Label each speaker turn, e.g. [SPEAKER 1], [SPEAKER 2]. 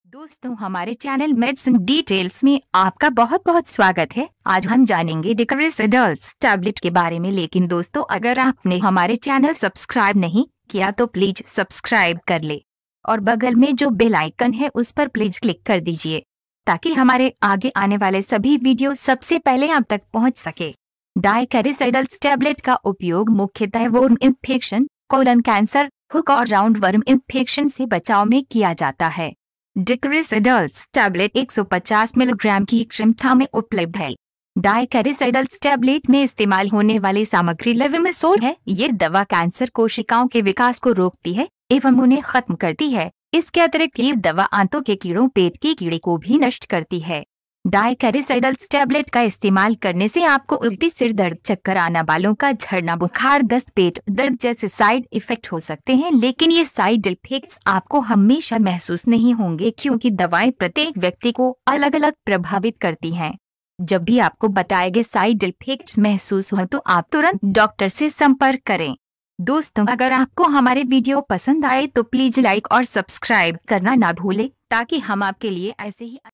[SPEAKER 1] दोस्तों, हमारे channel medicine details में आपका बहुत बहुत स्वागत है। आज हम जानेंगे डिक्रिस एडल्ट्स टैबलेट के बारे में। लेकिन दोस्तों, अगर आपने हमारे चैनल सब्सक्राइब नहीं किया तो प्लीज सब्सक्राइब कर ले और बगल में जो बेल आइकन है उस पर प्लीज क्लिक कर दीजिए ताकि हमारे आगे आने वाले सभी वीडियो सबसे पहले आप तक पहुंच सके। डाइक्रिस एडल्ट्स टैबलेट का उपयोग मुख्यतः worm infection, colon cancer, hook और राउंडवर्म इन्फेक्शन से बचाव में किया जाता है। डिक्रिस एडल्ट्स टैबलेट 150 मिलीग्राम की क्षमता में उपलब्ध है। डाइक्रिस एडल्ट्स टैबलेट में इस्तेमाल होने वाली सामग्री लेविमेसोल है। ये दवा कैंसर कोशिकाओं के विकास को रोकती है एवं उन्हें खत्म करती है। इसके अतिरिक्त ये दवा आंतों के कीड़ों, पेट के कीड़े को भी नष्ट करती है। डाइक्रिस एडल्ट्स टैबलेट का इस्तेमाल करने से आपको उल्टी, सिर दर्द, चक्कर आना, बालों का झड़ना, बुखार, दस्त, पेट दर्द जैसे साइड इफेक्ट हो सकते हैं। लेकिन ये साइड इफेक्ट्स आपको हमेशा महसूस नहीं होंगे क्योंकि दवाएं प्रत्येक व्यक्ति को अलग अलग प्रभावित करती हैं। जब भी आपको बताए गए साइड इफेक्ट्स महसूस हो तो आप तुरंत डॉक्टर से संपर्क करें। दोस्तों, अगर आपको हमारे वीडियो पसंद आए तो प्लीज लाइक और सब्सक्राइब करना ना भूलें ताकि हम आपके लिए ऐसे ही